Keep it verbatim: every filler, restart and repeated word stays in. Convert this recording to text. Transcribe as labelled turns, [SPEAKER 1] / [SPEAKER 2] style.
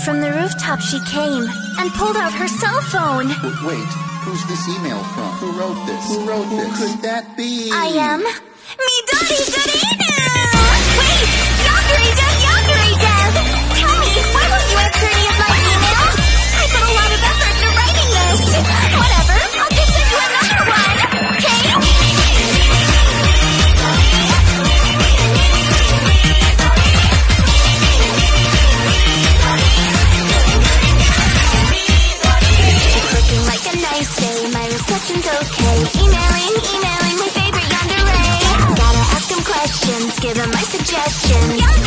[SPEAKER 1] From the rooftop she came and pulled out her cell phone.
[SPEAKER 2] W wait, who's this email from? Who wrote this? Who wrote Who this? Who could that be?
[SPEAKER 1] I am me daddy goody-doo! Wait! Yakarita! Yakarita! Tell me, why won't you answer any of my emails? I put a lot of effort into writing this. Whatever, I'll just send you another one, okay? Reception's okay. Emailing, emailing my favorite yandere. Gotta ask him questions, give him my suggestions.